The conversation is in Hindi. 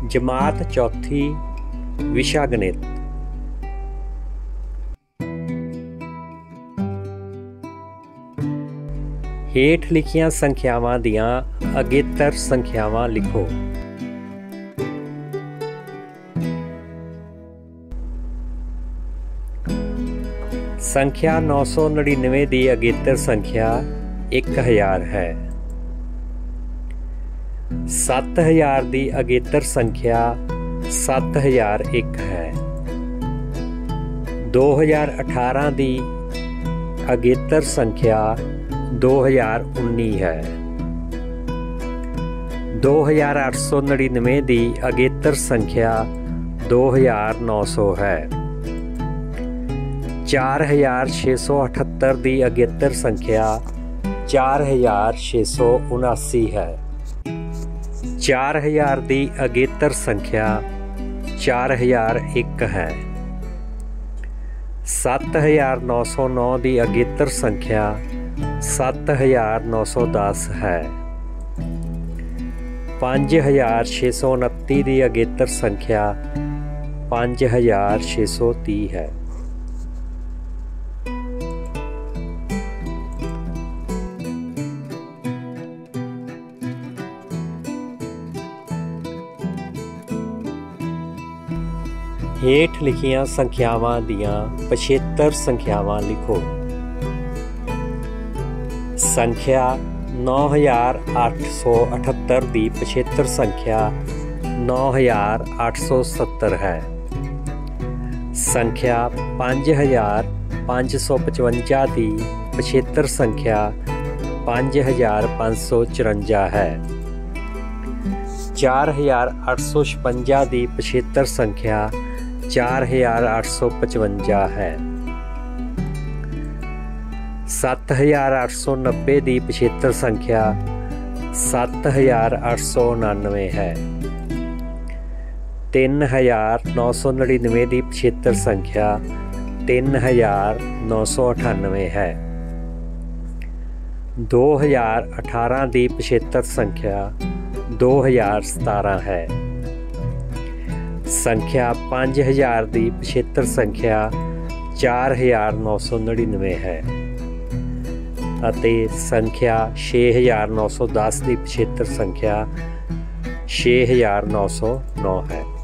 जमात चौथी विशा गणित। हेठ लिखियां संख्यावां दियां अगेतर संख्यावां लिखो। संख्या 999 की अगेतर संख्या 1000 है। 7000 की अगेतर संख्या 7001 है। 2018 की अगेतर संख्या 2019 है। 2899 की अगेतर संख्या 2900 है। 4678 की अगेतर संख्या 4679 है। 4000 की अगेतर संख्या 4001 है। 7909 की अगेतर संख्या 7910 है। 5629 की अगेतर संख्या 5630 है। हेठ लिखियां संख्यावां दियां पछेतर संख्यावां लिखो। संख्या 9878 की पछेतर संख्या 9870 है। संख्या 5555 की पछेतर संख्या 5554 है। 4856 की पछेतर संख्या 4855 है। 7890 की पछेतर संख्या 7899 है। 3999 की पछेतर संख्या 3998 है। 2018 की पछेतर संख्या 2017 है। संख्या 5000 की पछेतर संख्या 4999 है। अते संख्या 6910 की पछेतर संख्या 6909 है।